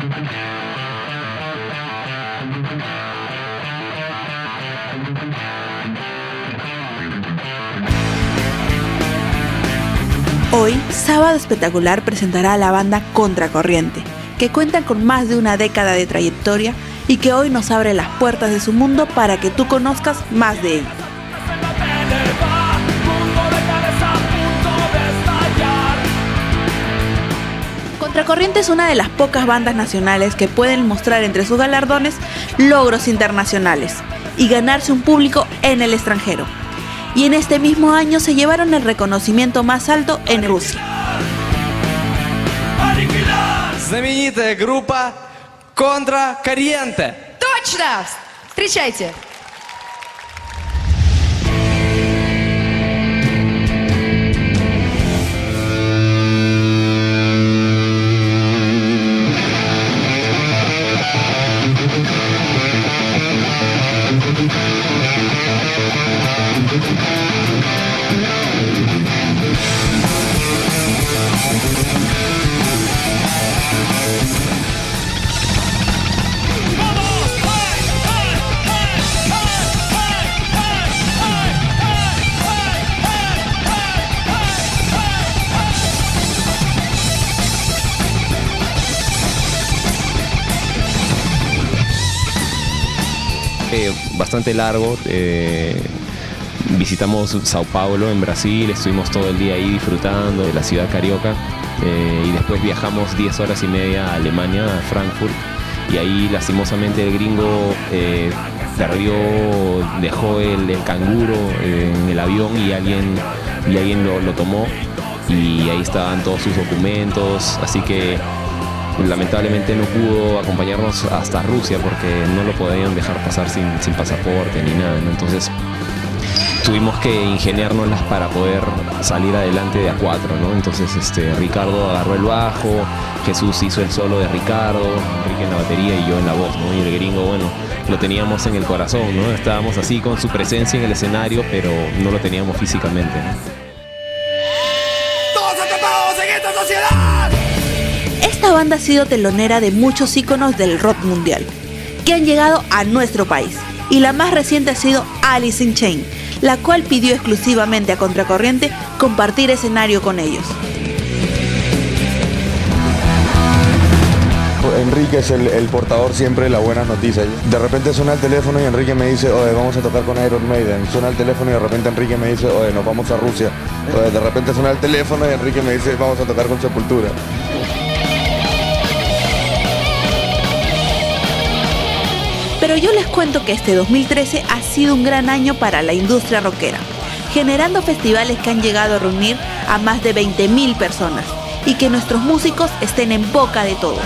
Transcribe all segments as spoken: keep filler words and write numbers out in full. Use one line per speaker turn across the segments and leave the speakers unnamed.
Hoy, Sábado Espectacular presentará a la banda Contracorriente, que cuenta con más de una década de trayectoria y que hoy nos abre las puertas de su mundo para que tú conozcas más de ellos. Contracorriente es una de las pocas bandas nacionales que pueden mostrar entre sus galardones logros internacionales y ganarse un público en el extranjero. Y en este mismo año se llevaron el reconocimiento más alto en Rusia.
Знаменитая группа Contracorriente.
Точно! Встречайте!
Eh, bastante largo, eh, visitamos Sao Paulo en Brasil, estuvimos todo el día ahí disfrutando de la ciudad carioca, eh, y después viajamos diez horas y media a Alemania, a Frankfurt, y ahí lastimosamente el gringo eh, perdió, dejó el, el canguro eh, en el avión y alguien, y alguien lo, lo tomó, y ahí estaban todos sus documentos, así que lamentablemente no pudo acompañarnos hasta Rusia porque no lo podían dejar pasar sin, sin pasaporte ni nada, ¿no? Entonces tuvimos que ingeniárnoslas para poder salir adelante de a cuatro, ¿no? Entonces este, Ricardo agarró el bajo, Jesús hizo el solo de Ricardo, Enrique en la batería y yo en la voz, ¿no? Y el gringo, bueno, lo teníamos en el corazón, ¿no? Estábamos así con su presencia en el escenario, pero no lo teníamos físicamente, ¿no?
¡Todos atrapados en esta sociedad!
Esta banda ha sido telonera de muchos íconos del rock mundial, que han llegado a nuestro país, y la más reciente ha sido Alice in Chains, la cual pidió exclusivamente a Contracorriente compartir escenario con ellos.
Enrique es el, el portador siempre de las buenas noticias. De repente suena el teléfono y Enrique me dice, oye, vamos a tocar con Iron Maiden. Suena el teléfono y de repente Enrique me dice, oye, nos vamos a Rusia. Oye, de repente suena el teléfono y Enrique me dice, vamos a tocar con Sepultura.
Pero yo les cuento que este dos mil trece ha sido un gran año para la industria rockera, generando festivales que han llegado a reunir a más de veinte mil personas y que nuestros músicos estén en boca de todos.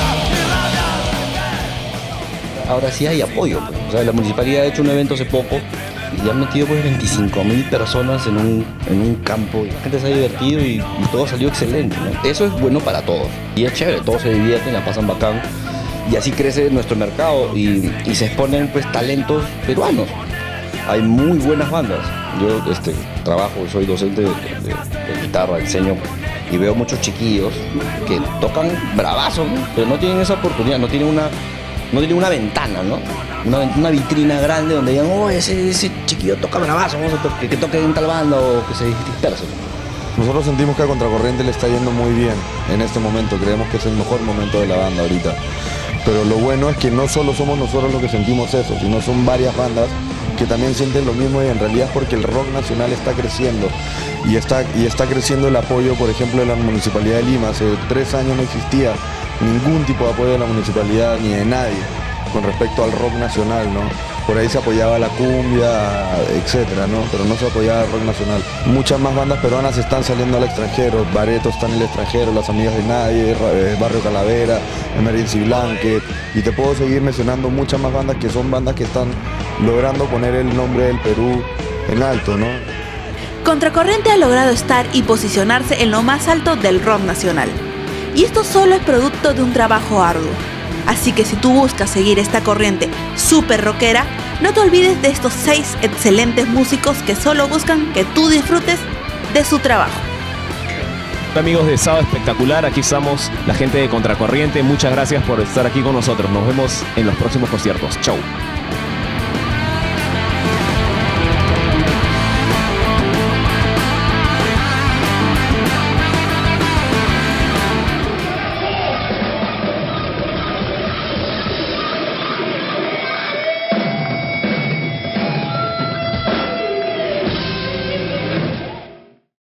Ahora sí hay apoyo, pues. O sea, la municipalidad ha hecho un evento hace poco y han metido pues veinticinco mil personas en un, en un campo y la gente se ha divertido y, y todo salió excelente, ¿no? Eso es bueno para todos y es chévere, todos se divierten, la pasan bacán. Y así crece nuestro mercado y, y se exponen pues talentos peruanos. Hay muy buenas bandas. Yo este, trabajo, soy docente de, de, de guitarra, enseño y veo muchos chiquillos que tocan bravazos, ¿no? Pero no tienen esa oportunidad, no tienen una, no tienen una ventana, ¿no? Una, una vitrina grande donde digan, oh, ese, ese chiquillo toca bravazo, vamos a to que, que toque en tal banda o que se disperse.
Nosotros sentimos que a Contracorriente le está yendo muy bien en este momento, creemos que es el mejor momento de la banda ahorita. Pero lo bueno es que no solo somos nosotros los que sentimos eso, sino son varias bandas que también sienten lo mismo y en realidad es porque el rock nacional está creciendo y está, y está creciendo el apoyo, por ejemplo, de la Municipalidad de Lima. Hace tres años no existía ningún tipo de apoyo de la municipalidad ni de nadie con respecto al rock nacional, ¿no? Por ahí se apoyaba la cumbia, etcétera, ¿no? Pero no se apoyaba el rock nacional. Muchas más bandas peruanas están saliendo al extranjero. Bareto está en el extranjero, Las Amigas de Nadie, Barrio Calavera, Emergency Blanket. Y te puedo seguir mencionando muchas más bandas que son bandas que están logrando poner el nombre del Perú en alto, ¿no?
Contracorriente ha logrado estar y posicionarse en lo más alto del rock nacional. Y esto solo es producto de un trabajo arduo. Así que si tú buscas seguir esta corriente súper rockera, no te olvides de estos seis excelentes músicos que solo buscan que tú disfrutes de su trabajo.
Amigos de Sábado Espectacular, aquí estamos, la gente de Contracorriente. Muchas gracias por estar aquí con nosotros. Nos vemos en los próximos conciertos. Chau.